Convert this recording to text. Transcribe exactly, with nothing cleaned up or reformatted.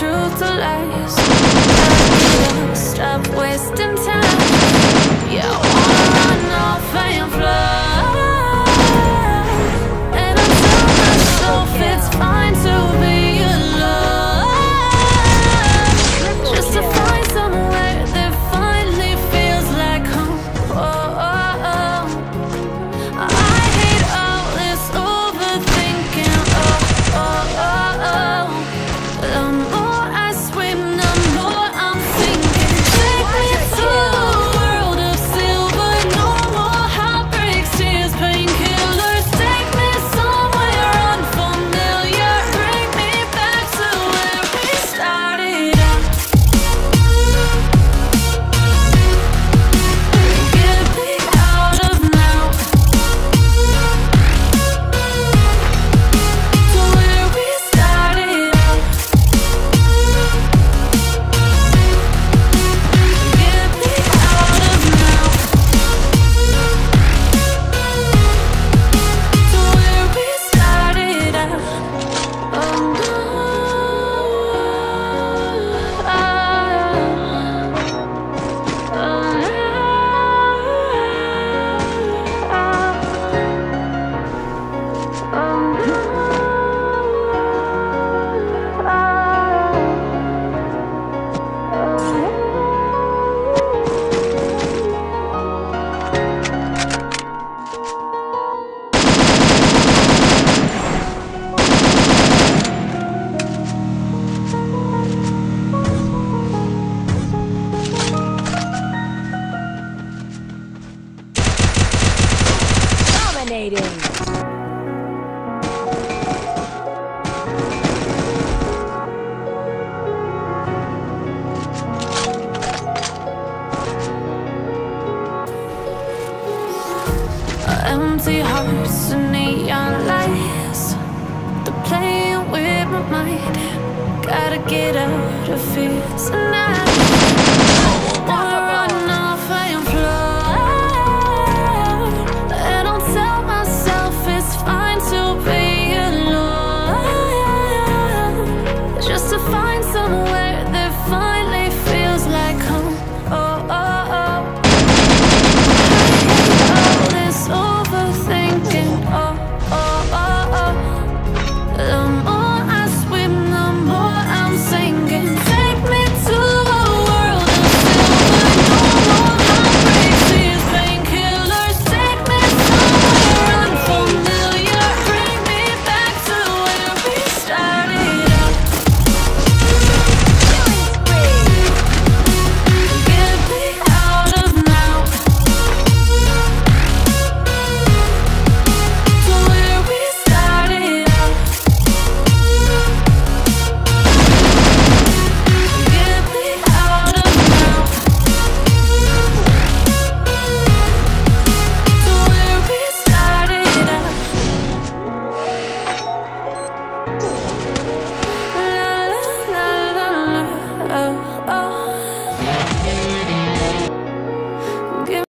truth to lies. Gotta get up, stop wasting time. Yeah, I wanna run off and fly. And I tell myself it's fine to be alone, just to find somewhere that finally feels like home. Oh, oh, oh. I hate all this overthinking. Oh, oh, oh, oh. The more I swim, the more I'm sinking. Take me to a world of silver. No more heartbreaks, tears, painkillers. Take me somewhere unfamiliar. Bring me back to where we started out. Get me out of now, to where we started out. Get me out of now, to where we started out. Oh no, Dominating. empty hearts and neon lights, they're playing with my mind. Gotta get out of here tonight.